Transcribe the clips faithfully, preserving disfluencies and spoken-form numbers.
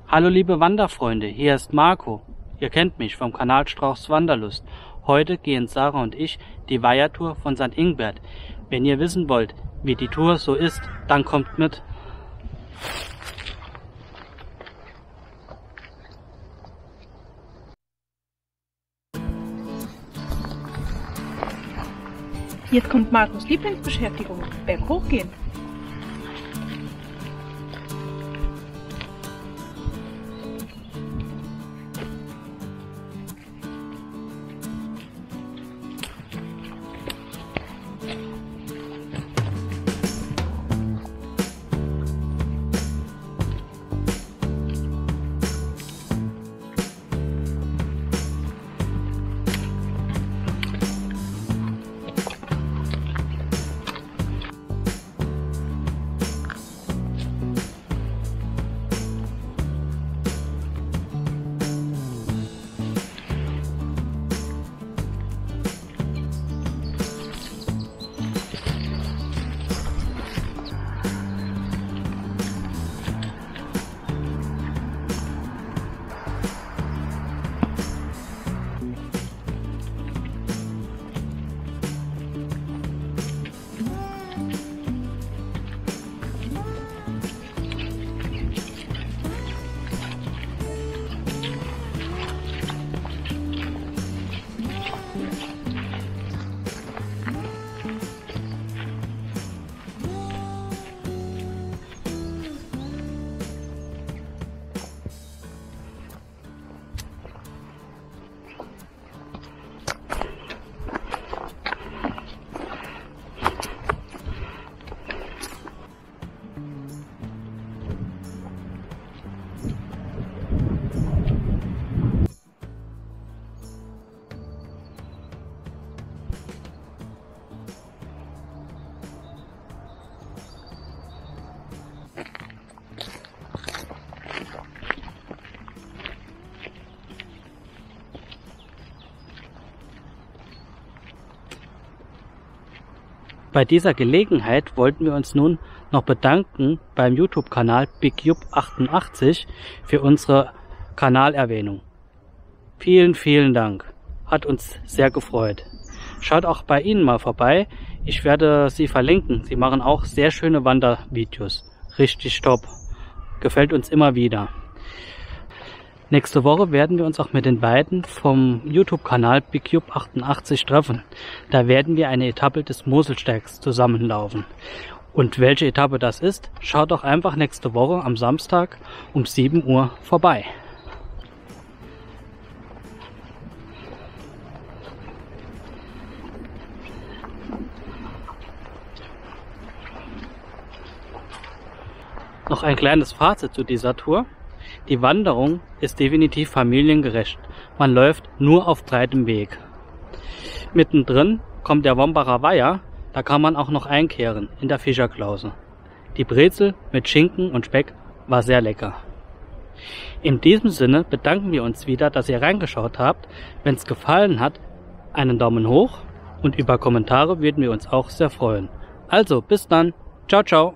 Hallo liebe Wanderfreunde, hier ist Marco. Ihr kennt mich vom Kanal Strauchs Wanderlust. Heute gehen Sarah und ich die Weihertour von Sankt Ingbert. Wenn ihr wissen wollt, wie die Tour so ist, dann kommt mit. Jetzt kommt Marcos Lieblingsbeschäftigung, berghoch gehen. Bei dieser Gelegenheit wollten wir uns nun noch bedanken beim YouTube-Kanal BigJup achtundachtzig für unsere Kanalerwähnung. Vielen, vielen Dank. Hat uns sehr gefreut. Schaut auch bei ihnen mal vorbei. Ich werde sie verlinken. Sie machen auch sehr schöne Wandervideos. Richtig top. Gefällt uns immer wieder. Nächste Woche werden wir uns auch mit den beiden vom YouTube-Kanal BigJup achtundachtzig treffen. Da werden wir eine Etappe des Moselsteigs zusammenlaufen. Und welche Etappe das ist, schaut doch einfach nächste Woche am Samstag um sieben Uhr vorbei. Noch ein kleines Fazit zu dieser Tour. Die Wanderung ist definitiv familiengerecht. Man läuft nur auf breitem Weg. Mittendrin kommt der Wombacher Weiher, da kann man auch noch einkehren in der Fischerklause. Die Brezel mit Schinken und Speck war sehr lecker. In diesem Sinne bedanken wir uns wieder, dass ihr reingeschaut habt. Wenn es gefallen hat, einen Daumen hoch und über Kommentare würden wir uns auch sehr freuen. Also bis dann. Ciao, ciao.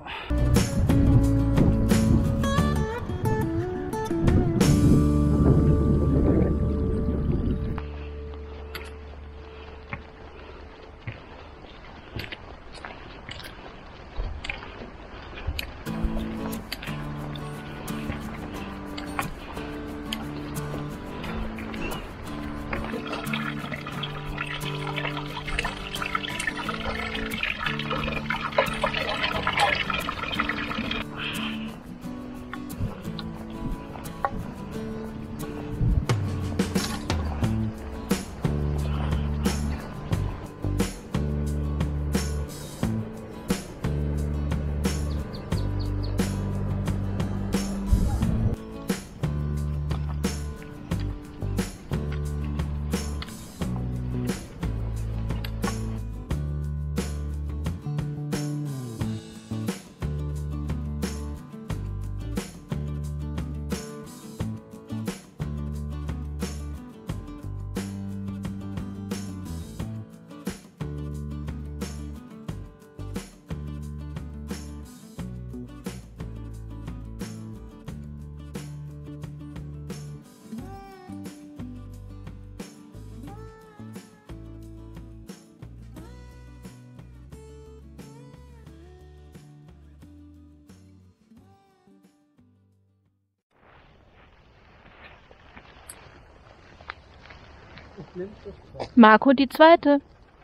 Marco die zweite.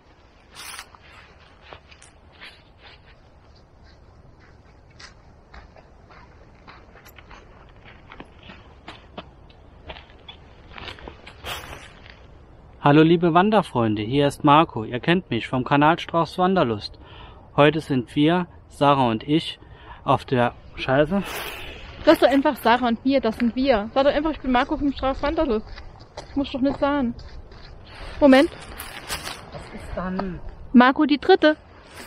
Hallo liebe Wanderfreunde, hier ist Marco. Ihr kennt mich vom Kanal Strauß Wanderlust. Heute sind wir, Sarah und ich, auf der Scheiße. Das ist doch einfach Sarah und mir, das sind wir. Sag doch einfach, ich bin Marco vom Strauß Wanderlust. Muss doch nicht sagen. Moment. Was ist dann? Marco die dritte.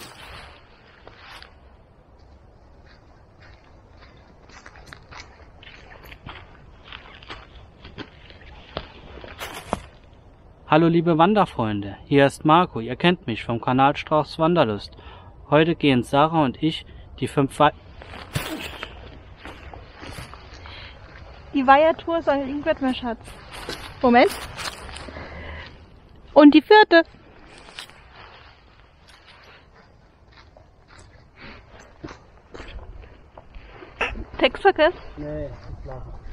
Hallo liebe Wanderfreunde, hier ist Marco. Ihr kennt mich vom Kanal Strauß Wanderlust. Heute gehen Sarah und ich die fünf Wei Die Weihertour ist ein Ingrid, mein Schatz. Moment. Und die vierte. Text vergessen? Nee, ich lache.